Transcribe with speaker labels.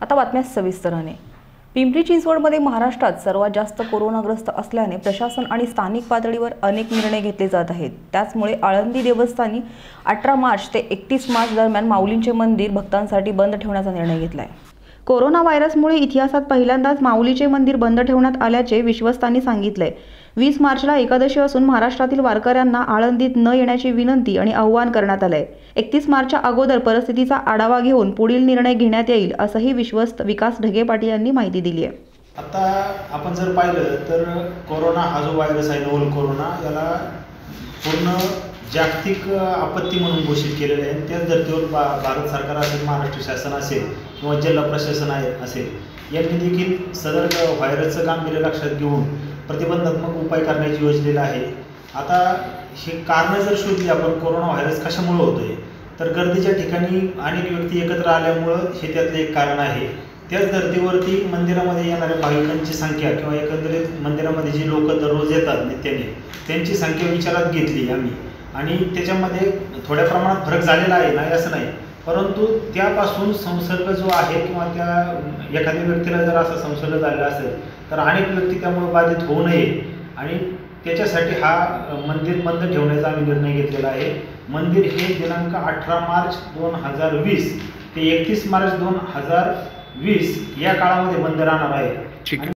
Speaker 1: आता बातम्या सविस्तराने। पिंपरी चिंचवडमध्ये महाराष्ट्रात सर्वात जास्त कोरोनाग्रस्त असल्याने प्रशासन आणि स्थानिक पातळीवर अनेक निर्णय घेतले जात आहेत। त्याचमुळे आळंदी देवस्थानी 18 मार्च ते 31 मार्च दरम्यान माऊलींचे मंदिर भक्तांसाठी बंद ठेवण्याचा निर्णय घेतलाय। कोरोना व्हायरसमुळे इतिहासात पहिल्यांदाच माऊलीचे मंदिर बंद ठेवण्यात आल्याचे विश्वस्तांनी सांगितले। 20 मार्चला एकादशी असून महाराष्ट्रातील वारकऱ्यांना आळंदीत न येण्याची विनंती आणि आवाहन करण्यात आले। 31 मार्चच्या अगोदर परिस्थितीचा आढावा घेऊन पुढील निर्णय घेण्यात येईल असंही विश्वस्त विकास ढगे पाटील यांनी माहिती दिली आहे।
Speaker 2: आता आपण जर पाहिलं तर कोरोना हा जो व्हायरस आहे, नोवल कोरोना, याला पूर्ण जागतिक आपत्ती म्हणून घोषित केलेले आहे। त्याच धर्तीवर भारत सरकार असेल, महाराष्ट्र शासन असेल किंवा जिल्हा प्रशासन असेल यांनी देखील सदर व्हायरसचं गांभीर्य लक्षात घेऊन प्रतिबंधात्मक उपाय करण्याची योजलेला आहे। आता हे कारण जर शोधली आपण, कोरोना व्हायरस कशामुळे होतोय, तर गर्दीच्या ठिकाणी अनेक व्यक्ती एकत्र आल्यामुळं हे त्यातलं एक कारण आहे। त्याच धर्तीवरती मंदिरामध्ये येणाऱ्या भाविकांची संख्या किंवा एकंदरीत मंदिरामध्ये जी लोक दररोज येतात नित्याने, त्यांची संख्या विचारात घेतली आम्ही आणि त्याच्यामध्ये थोड्या प्रमाणात फरक झालेला आहे, नाही असं नाही, परंतु त्यापासून संसर्ग जो आहे किंवा त्या एखाद्या व्यक्तीला जर असा संसर्ग झालेला असेल तर अनेक व्यक्ती त्यामुळे बाधित होऊ नये आणि त्याच्यासाठी हा मंदिर बंद ठेवण्याचा आम्ही निर्णय घेतलेला आहे। मंदिर हे दिनांक 18 मार्च 2020 ते 31 मार्च 2020 या काळामध्ये बंद राहणार आहे।